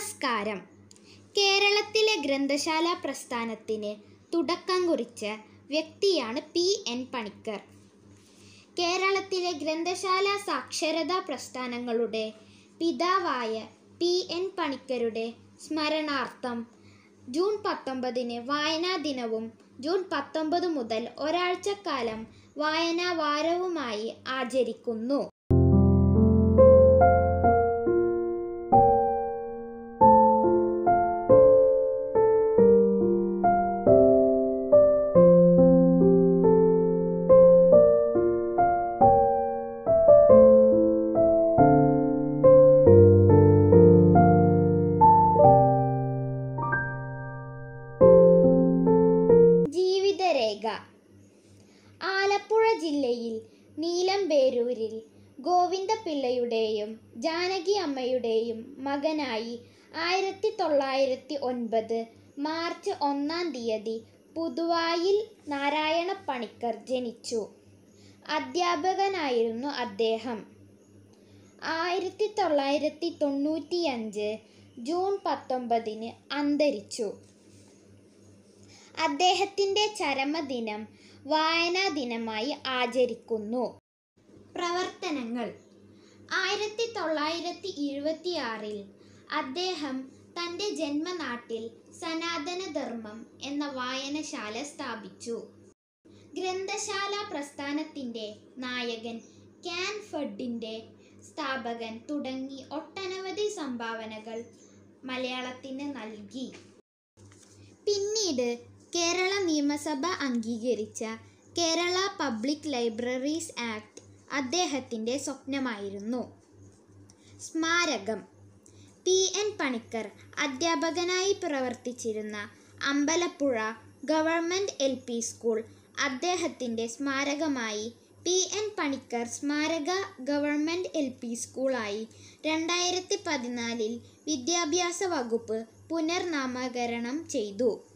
നമസ്കാരം. കേരളത്തിലെ ഗ്രന്ഥശാല പ്രസ്ഥാനത്തിന് തുടക്കം കുറിച്ച വ്യക്തിയാണ് P.N. പണിക്കർ. കേരളത്തിലെ ഗ്രന്ഥശാല സാക്ഷരതാ പ്രസ്ഥാനങ്ങളുടെ പിതാവായ P.N. പണിക്കരുടെ സ്മരണാർത്ഥം ജൂൺ 19 വായനാ ദിനവും ജൂൺ 19 മുതൽ ഒരാഴ്ചക്കാലം വായനാ വാരവുമായി ആചരിക്കുന്നു. ജീവിതരേഖ. ആലപ്പുഴ ജില്ലയിൽ നീലമ്പേരൂരിൽ ഗോവിന്ദപിള്ളയുടെയും ജാനകി അമ്മയുടെയും മകനായി 1909 മാർച്ച് 1 പുതുവായിൽ നാരായണ പണിക്കർ ജനിച്ചു. അധ്യാപകനായിരുന്നു അദ്ദേഹം. 1995 ജൂൺ 19 അന്തരിച്ചു. അദ്ദേഹത്തിൻ്റെ ചരമദിനം വായനാ ദിനമായി ആചരിക്കുന്നു. പ്രവർത്തനങ്ങൾ. 1976 അദ്ദേഹം തൻ്റെ ജന്മനാട്ടിൽ സനാതനധർമ്മം എന്ന വായനശാല സ്ഥാപിച്ചു. ഗ്രന്ഥശാല പ്രസ്ഥാനത്തിൻ്റെ നായകൻ, ക്യാൻ ഫെഡിൻ്റെ സ്ഥാപകൻ തുടങ്ങി ഒട്ടനവധി സംഭാവനകൾ മലയാളത്തിന് നൽകി. പിന്നീട് കേരള നിയമസഭ അംഗീകരിച്ച കേരള പബ്ലിക് ലൈബ്രറീസ് ആക്ട് അദ്ദേഹത്തിൻ്റെ സ്വപ്നമായിരുന്നു. സ്മാരകം. P.N. പണിക്കർ അധ്യാപകനായി പ്രവർത്തിച്ചിരുന്ന അമ്പലപ്പുഴ ഗവൺമെൻറ് LP സ്കൂൾ അദ്ദേഹത്തിൻ്റെ സ്മാരകമായി P.N. പണിക്കർ സ്മാരക ഗവൺമെൻറ് LP സ്കൂളായി 2014 വിദ്യാഭ്യാസ വകുപ്പ് പുനർനാമകരണം ചെയ്തു.